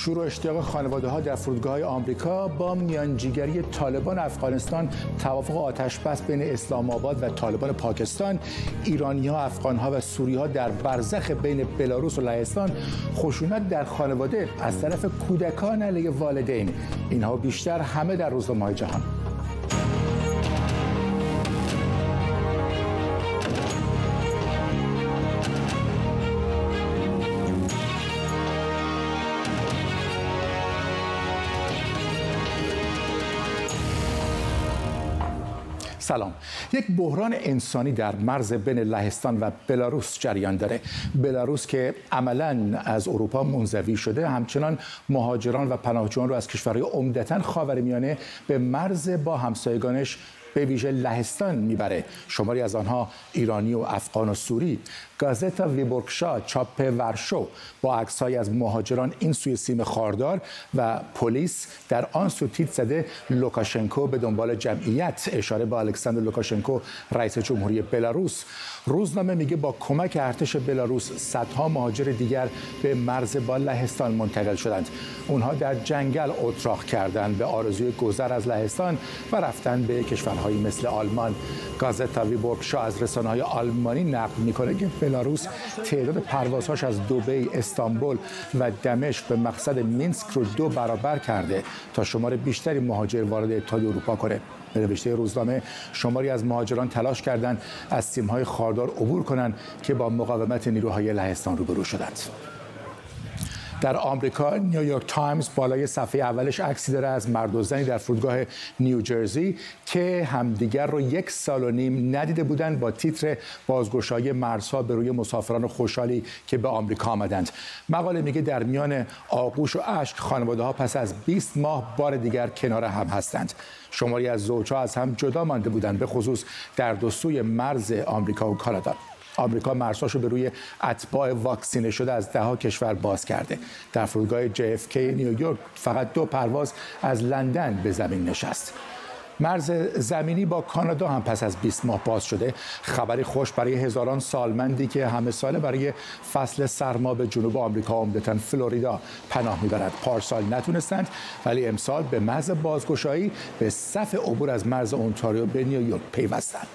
شور و اشتیاق خانواده‌ها در فرودگاه‌های آمریکا با میانجیگری طالبان افغانستان، توافق آتش‌بس بین اسلام آباد و طالبان پاکستان، ایرانی‌ها، افغان‌ها و سوری‌ها در برزخ بین بلاروس و لهستان، خشونت در خانواده از طرف کودکان علیه والدین، اینها بیشتر همه در روزنامه‌های جهان. سلام. یک بحران انسانی در مرز بین لهستان و بلاروس جریان داره. بلاروس که عملاً از اروپا منزوی شده، همچنان مهاجران و پناهجویان رو از کشورهای عمدتاً خاورمیانه به مرز با همسایگانش به ویژه لهستان میبره. شماری از آنها ایرانی و افغان و سوری. گازتا ویبورگشا چاپ ورشو با عکس‌هایی از مهاجران این سوی سیم خاردار و پلیس در آن سو تیتر زده لوکاشنکو به دنبال جمعیت، اشاره به الکساندر لوکاشنکو رئیس جمهوری بلاروس. روزنامه میگه با کمک ارتش بلاروس صدها مهاجر دیگر به مرز با لهستان منتقل شدند. اونها در جنگل اتراق کردند به آرزوی گذر از لهستان و رفتن به کشورهایی مثل آلمان. گازتا ویبورگشا از رسانه‌های آلمانی نقل میکنه که بلاروس تعداد پروازهاش از دبی، استانبول و دمشق به مقصد مینسک رو 2 برابر کرده تا شمار بیشتری مهاجر وارد اتحادیه اروپا کنه. به نوشته روزنامه شماری از مهاجران تلاش کردند از سیم‌های خاردار عبور کنند که با مقاومت نیروهای لهستان روبرو شدند. در آمریکا نیویورک تایمز بالای صفحه اولش عکسی داره از مرد و زنی در فرودگاه نیوجرسی که همدیگر رو 1.5 سال ندیده بودند، با تیتر بازگشایی مرزها به روی مسافران خوشحالی که به آمریکا آمدند. مقاله میگه در میان آغوش و اشک خانواده‌ها پس از 20 ماه بار دیگر کنار هم هستند. شماری از زوجها از هم جدا مانده بودند، به خصوص در دو سوی مرز آمریکا و کانادا. آمریکا مرزهاشو به روی اتباع واکسینه شده از 10 کشور باز کرده. در فرودگاه JFK نیویورک فقط 2 پرواز از لندن به زمین نشست. مرز زمینی با کانادا هم پس از 20 ماه باز شده. خبری خوش برای هزاران سالمندی که همه ساله برای فصل سرما به جنوب آمریکا، عمدتاً فلوریدا پناه میبرند. پارسال نتونستند، ولی امسال به محض بازگشایی به صف عبور از مرز اونتاریو به نیویورک پیوستند.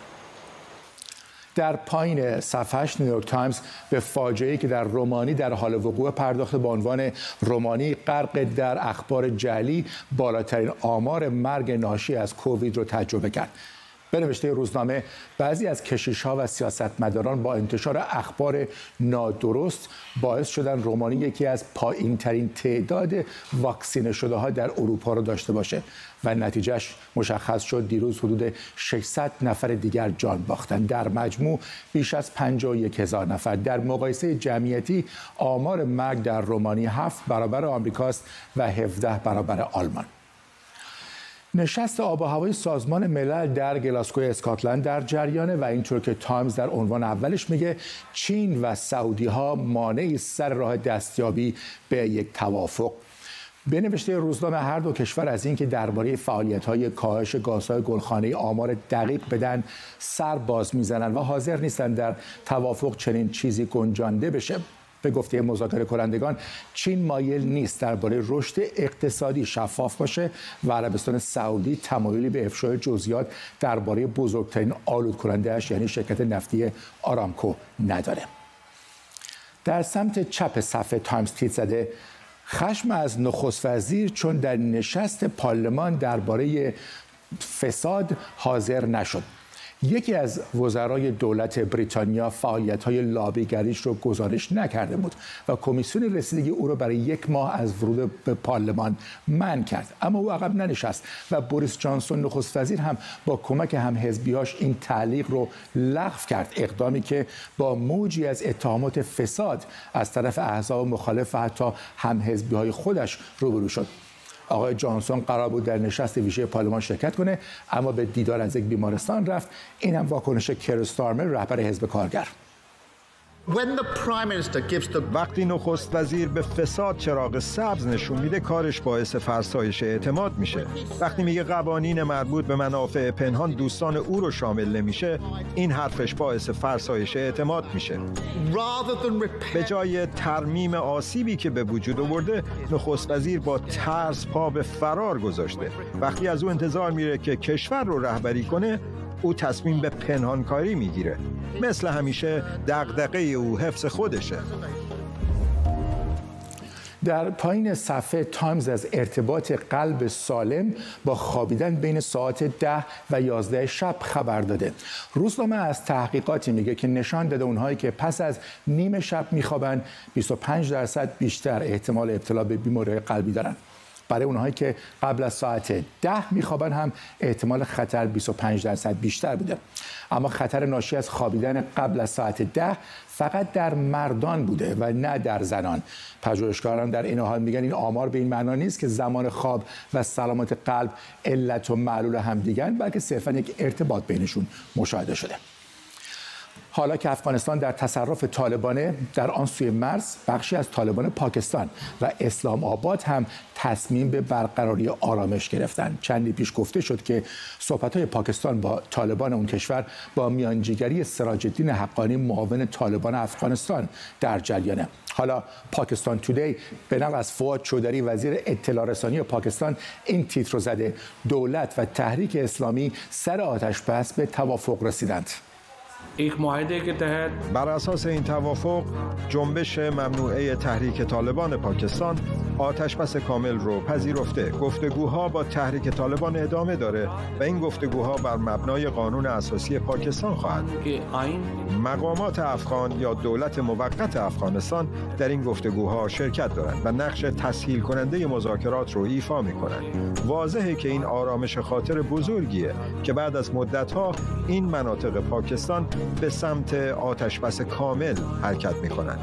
در پایین صفحش نیویورک تایمز به فاجعه‌ای که در رومانی در حال وقوع پرداخته با عنوان رومانی غرق در اخبار جعلی، بالاترین آمار مرگ ناشی از کووید رو تجربه کرد. به نوشته روزنامه بعضی از کشیش‌ها و سیاستمداران با انتشار اخبار نادرست باعث شدن رومانی یکی از پایین‌ترین تعداد واکسینه شده‌ها در اروپا رو داشته باشه و نتیجهش مشخص شد. دیروز حدود 600 نفر دیگر جان باختند. در مجموع بیش از 51,000 نفر. در مقایسه جمعیتی آمار مرگ در رومانی 7 برابر آمریکاست و 17 برابر آلمان. نشست آب و هوای سازمان ملل در گلاسگو اسکاتلند در جریانه و اینطور که تایمز در عنوان اولش میگه چین و سعودی ها مانعی سر راه دستیابی به یک توافق. به نوشته روزنامه هر دو کشور از اینکه درباره فعالیت‌های کاهش گازهای گلخانه‌ای آمار دقیق بدن سر باز میزنن و حاضر نیستن در توافق چنین چیزی گنجانده بشه. به گفته مذاکره کنندگان چین مایل نیست درباره رشد اقتصادی شفاف باشه و عربستان سعودی تمایلی به افشای جزئیات درباره بزرگترین آلود کننده‌اش یعنی شرکت نفتی آرامکو نداره. در سمت چپ صفحه تایمز تیتر زده خشم از نخست وزیر چون در نشست پارلمان درباره فساد حاضر نشد. یکی از وزرای دولت بریتانیا فعالیت‌های لابیگریش رو گزارش نکرده بود و کمیسیون رسیدگی او را برای 1 ماه از ورود به پارلمان منع کرد، اما او عقب ننشست و بوریس جانسون نخست وزیر هم با کمک همحزبیاش این تعلیق رو لغو کرد، اقدامی که با موجی از اتهامات فساد از طرف احزاب مخالف و حتی همحزبی‌های خودش روبرو شد. آقای جانسون قرار بود در نشست ویژه پارلمان شرکت کنه، اما به دیدار از یک بیمارستان رفت. این هم واکنش کیر استارمر رهبر حزب کارگر. وقتی نخست وزیر به فساد چراغ سبز نشون میده کارش باعث فرسایش اعتماد میشه. وقتی میگه قوانین مربوط به منافع پنهان دوستان او رو شامل نمیشه، این حرفش باعث فرسایش اعتماد میشه. به جای ترمیم آسیبی که به وجود آورده، نخست وزیر با ترس پا به فرار گذاشته. وقتی از او انتظار میره که کشور رو رهبری کنه، او تصمیم به پنهانکاری میگیره. مثل همیشه دغدغه او حفظ خودشه. در پایین صفحه تایمز از ارتباط قلب سالم با خوابیدن بین ساعت 10 و 11 شب خبر داده. روزنامه از تحقیقاتی میگه که نشان داده اونهایی که پس از نیم شب میخوابن 25% بیشتر احتمال ابتلا به بیماری قلبی دارن. برای اونهایی که قبل از ساعت 10 میخوابن هم احتمال خطر 25% بیشتر بوده. اما خطر ناشی از خوابیدن قبل از ساعت 10 فقط در مردان بوده و نه در زنان. پژوهشگران در این حال میگن این آمار به این معنا نیست که زمان خواب و سلامت قلب علت و معلول همدیگن، بلکه صرفاً یک ارتباط بینشون مشاهده شده. حالا که افغانستان در تصرف طالبانه، در آن سوی مرز بخشی از طالبان پاکستان و اسلام آباد هم تصمیم به برقراری آرامش گرفتند. چندی پیش گفته شد که صحبت‌های پاکستان با طالبان اون کشور با میانجیگری سراج الدین حقانی معاون طالبان افغانستان در جریانه. حالا پاکستان تودی به نقل از فواد چودری وزیر اطلاع رسانی پاکستان این تیتر رو زده: دولت و تحریک اسلامی سر آتش بس به توافق رسیدند. بر اساس این توافق، جنبش ممنوعه تحریک طالبان پاکستان آتشبس کامل رو پذیرفته. گفتگوها با تحریک طالبان ادامه داره و این گفتگوها بر مبنای قانون اساسی پاکستان خواهد بود. مقامات افغان یا دولت موقت افغانستان در این گفتگوها شرکت دارند و نقش تسهیل کننده مذاکرات رو ایفا می‌کنند. واضحه که این آرامش خاطر بزرگیه که بعد از مدت‌ها این مناطق پاکستان به سمت آتشبس کامل حرکت می‌کنند.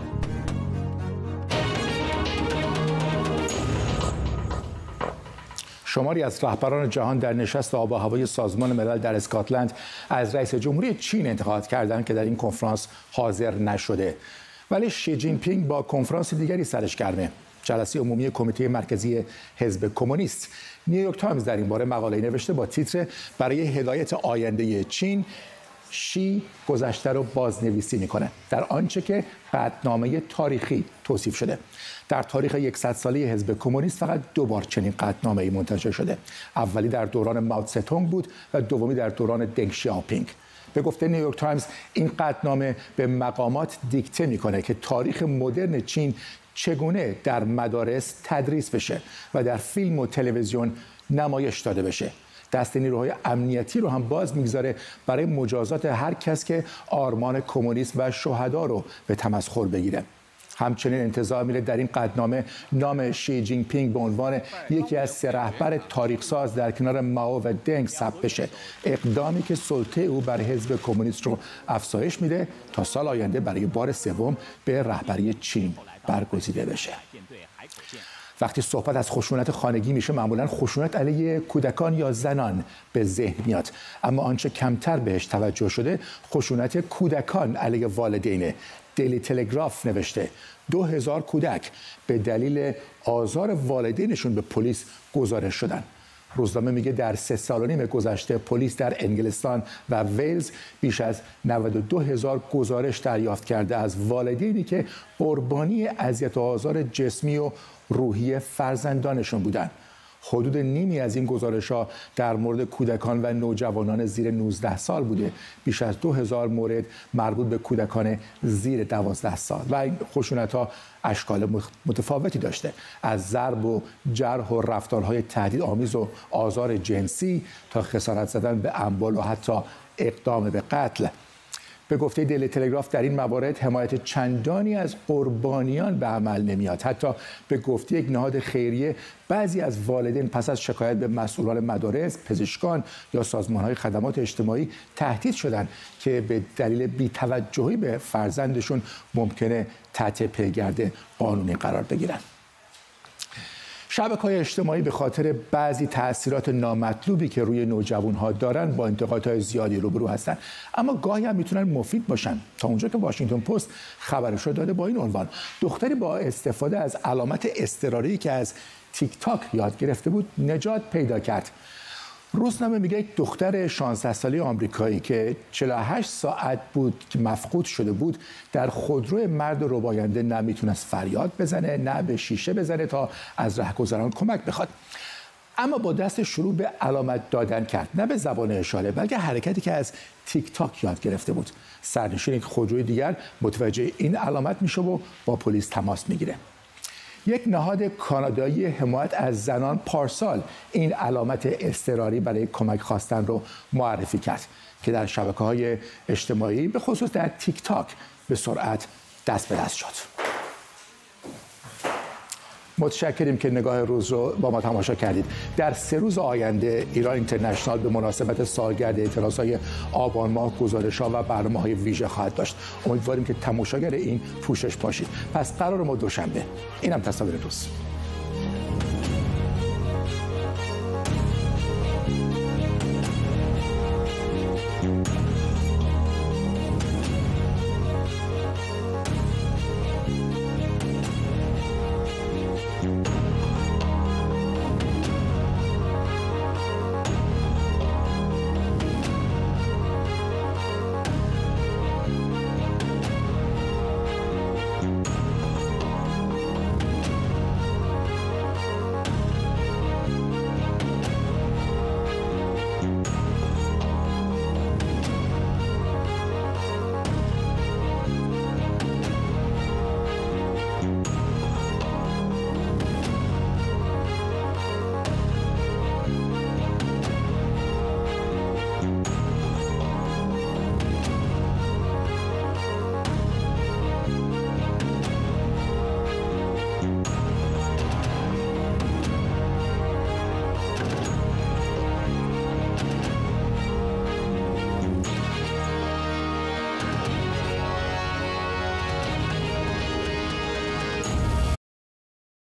شماری از رهبران جهان در نشست آب و هوای سازمان ملل در اسکاتلند از رئیس جمهوری چین انتقاد کردند که در این کنفرانس حاضر نشده. ولی شی جین پینگ با کنفرانس دیگری سرش گرمه. جلسه عمومی کمیته مرکزی حزب کمونیست. نیویورک تایمز در این باره مقاله نوشته با تیتر برای هدایت آینده چین، شی گذشته رو بازنویسی میکنه در آنچه که قطعنامه تاریخی توصیف شده. در تاریخ 100 ساله حزب کمونیست فقط 2 بار چنین قطعنامه‌ای منتشر شده. اولی در دوران ماو تسه تونگ بود و دومی در دوران دنگ شیائوپینگ. به گفته نیویورک تایمز این قطعنامه به مقامات دیکته میکنه که تاریخ مدرن چین چگونه در مدارس تدریس بشه و در فیلم و تلویزیون نمایش داده بشه. دست نیروهای امنیتی رو هم باز میگذاره برای مجازات هر کس که آرمان کمونیسم و شهدا رو به تمسخر بگیره. همچنین انتظار میره در این قطعنامه نام شی جین پینگ به عنوان یکی از 3 رهبر تاریخ‌ساز در کنار مائو و دنگ ثبت بشه، اقدامی که سلطه او بر حزب کمونیست رو افزایش میده تا سال آینده برای بار سوم به رهبری چین برگزیده بشه. وقتی صحبت از خشونت خانگی میشه معمولا خشونت علیه کودکان یا زنان به ذهن میاد، اما آنچه کمتر بهش توجه شده خشونت کودکان علیه والدینه. دیلی تلگراف نوشته 2000 کودک به دلیل آزار والدینشون به پلیس گزارش شدن. روزنامه میگه در 3 سال و نیم گذشته پلیس در انگلستان و ویلز بیش از 92,000 گزارش دریافت کرده از والدینی که قربانی اذیت و آزار جسمی و روحی فرزندانشون بودن. حدود نیمی از این گزارش‌ها در مورد کودکان و نوجوانان زیر 19 سال بوده. بیش از 2000 مورد مربوط به کودکان زیر 12 سال و این خشونت‌ها اشکال متفاوتی داشته، از ضرب و جرح و رفتارهای تهدیدآمیز و آزار جنسی تا خسارت زدن به اموال و حتی اقدام به قتل. به گفته دیلی تلگراف در این موارد حمایت چندانی از قربانیان به عمل نمیاد. حتی به گفته یک نهاد خیریه بعضی از والدین پس از شکایت به مسئولان مدارس، پزشکان یا سازمان‌های خدمات اجتماعی تهدید شدند که به دلیل بی‌توجهی به فرزندشون ممکنه تحت پیگرد قانونی قرار بگیرن. شبکه‌های اجتماعی به خاطر بعضی تأثیرات نامطلوبی که روی نوجوان‌ها دارن با انتقادهای زیادی روبرو هستن، اما گاهی هم میتونن مفید باشن. تا اونجا که واشنگتن پست خبرش رو داده با این عنوان: دختری با استفاده از علامت اضطراری که از تیک تاک یاد گرفته بود نجات پیدا کرد. روزنامه میگه یک دختر 16 ساله آمریکایی که 48 ساعت بود که مفقود شده بود در خودرو مرد رباینده نمیتونست فریاد بزنه، نه به شیشه بزنه تا از رهگذران کمک بخواد. اما با دست شروع به علامت دادن کرد، نه به زبان اشاره بلکه حرکتی که از تیک تاک یاد گرفته بود. سرنشین یک خودروی دیگر متوجه این علامت میشه و با پلیس تماس میگیره. یک نهاد کانادایی حمایت از زنان پارسال این علامت اضطراری برای کمک خواستن رو معرفی کرد که در شبکه‌های اجتماعی به خصوص در تیک تاک به سرعت دست به دست شد. متشکریم که نگاه روز رو با ما تماشا کردید. در 3 روز آینده ایران اینترنشنال به مناسبت سالگرد اعتراضهای آبان ماه گزارش‌ها و برنامه‌های ویژه خواهد داشت. امیدواریم که تماشاگر این پوشش باشید. پس قرار ما دوشنبه. اینم تصاویر روز.